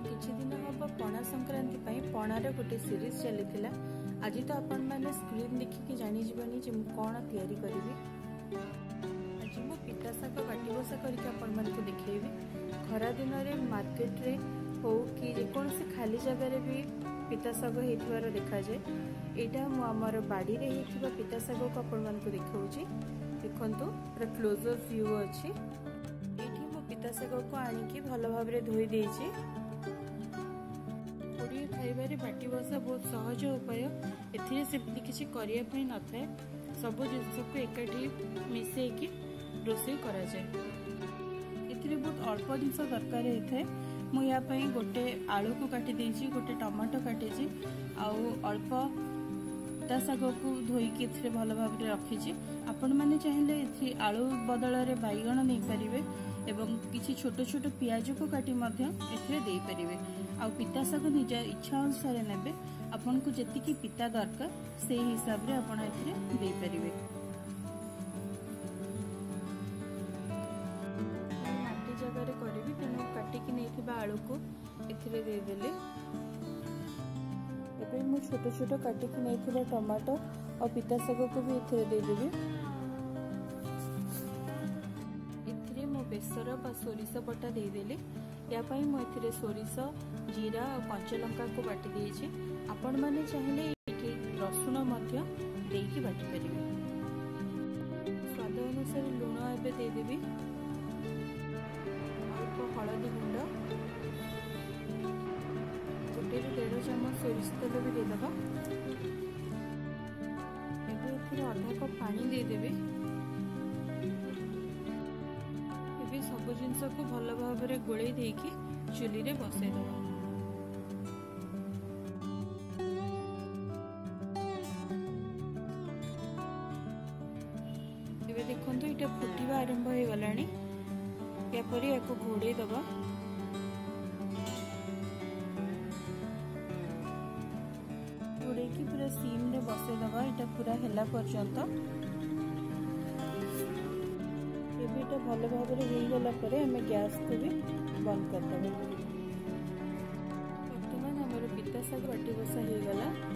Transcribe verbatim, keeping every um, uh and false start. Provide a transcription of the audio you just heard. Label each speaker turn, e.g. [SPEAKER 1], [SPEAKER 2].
[SPEAKER 1] किछि दिन हम पणा संक्रांति पाई पणार गोटे सीरीज चली। आज तो आपण मैंने स्क्रीन देखिकी जानी जीवनी जे कौन तैयारी करी। आज मो पिता शाग बाटी बसा करके आपण मानक देखैबी। खरा दिन में मार्केट रे हो कि जेकोसी खाली जगह भी पिता शाग होइथिबार देखा जाए। एटा मो हमर बाड़ी रे हेथिबा पिता शाग को आपण मानक देखाउची। देखंतु पूरा क्लोजर व्यू अछि। एठी मो पिता शाग को आनिकी भलो भाबरे धोई देछि। ओडी खाइबारे बाटी बसा बहुत सहज उपाय। एथिरे सेमती किछि करिया पई न थाए। सब जिंस को एकाठी मिसेकी रोषेई करा जाए। एथिरे बहुत अल्प जिंस दरकार होइथे। मु या पई गोटे आलू को काटी देछि, गोटे टमाटो काटिछि, आउ अल्प पिता शाग को धोईकी एथिरे भलो भाबरे रखिछि। आपण माने चाहिले एथि आलू बदल रे बैगण नै परिबे एवं किछि छोट छोट पियाज को काटी मध्य एथिरे देई परिबे। आ पिता शाग निज इच्छा अनुसार नेबे। आपन को जेतिकी पिता दरकार से हिसाब रे आपण एथिरे देई परिबे। माटी जगह रे करबी तेनो काटी कि नैथिबा आलू को एथिरे देई देले। एबे मु छोट छोट काटी कि नैथिबा टमाटो और पिता शाग को भी एथिरे देई देबी। एथिरे मो बेसर बा सोरिष बटा देई देले। या पई मो एथिरे सोरिष, जीरा और कंचा लंका को बाटी देछि। आपण माने चाहिले एठी रसुण मध्य देकी बाटी परिबे। स्वाद अनुसार लूण एबे दे देबी। अल्प हळदी गुंड, गोटे डेढ़ चम्मच सोरिष तेल भी देदेबा। एबे एथिरे आधा कप पानी दे देबी। एबे सब जिंस को भलो भाबरे गोळेई देकी चुली रे बसाई देबा। एबे देखंतु इटा फुटिबा आरंभ हो गलानी। या परे याको घोड़े दबा। घोड़े की पूरा सीम रे बसाई दबा। इटा पूरा हेला पर्यंत। एबे इटा भलो भाबरे हेई गला परे हमें गैस को भी बंद कर देबा। वर्तमान हमर पिता शाग बाटी बसा हो गला।